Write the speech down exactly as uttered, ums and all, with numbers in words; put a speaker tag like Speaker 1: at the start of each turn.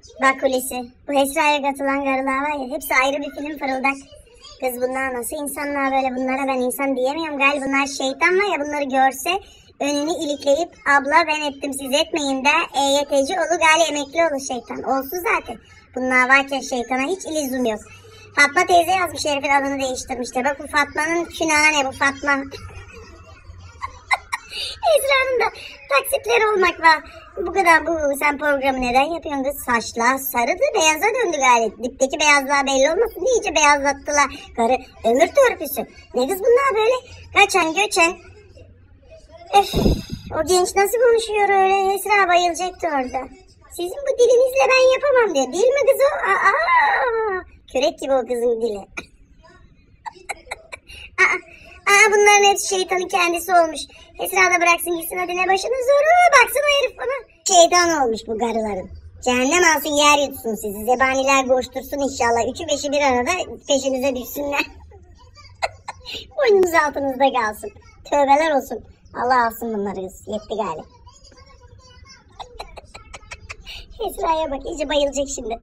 Speaker 1: Bak Hulusi, bu Esra'ya katılan karılar var ya, hepsi ayrı bir film fırıldak. Kız bunlar nasıl insanlar böyle, bunlara ben insan diyemiyorum. Galiba bunlar şeytan var ya, bunları görse önünü ilikleyip abla ben ettim siz etmeyin de E Y T'ci olur gali emekli olur şeytan. Olsun zaten. Bunlar varken şeytana hiç ilizum yok. Fatma teyze yazmış, herifin adını değiştirmişler. Bak bu Fatma'nın günahı ne bu Fatma. Esra'nın da taksitleri olmak var. Bu kadar bu sen programı neden yapıyorsun kız? Saçlar sarıdı beyaza döndü gayet. Dipteki beyazlığa belli olmasın diye iyice beyazlattılar. Karı ömür törpüsü. Ne kız bunlar böyle? Kaçan göçen. Öf, o genç nasıl konuşuyor öyle? Esra bayılacaktı orada. Sizin bu dilinizle ben yapamam diyor. Değil mi kız o? Aa, kürek gibi o kızın dili. Aa, aa, bunların hepsi şeytanın kendisi olmuş. Esra da bıraksın gitsin hadi ne başının zoru. Baksana herif bana. Şeytan olmuş bu karıların. Cehennem alsın yer yutsun sizi. Zebaniler koştursun inşallah. Üçü beşi bir arada peşinize düşsünler. Boynunuz altınızda kalsın. Tövbeler olsun. Allah alsın bunları kız. Yetti galiba. Esra'ya bak iyice bayılacak şimdi.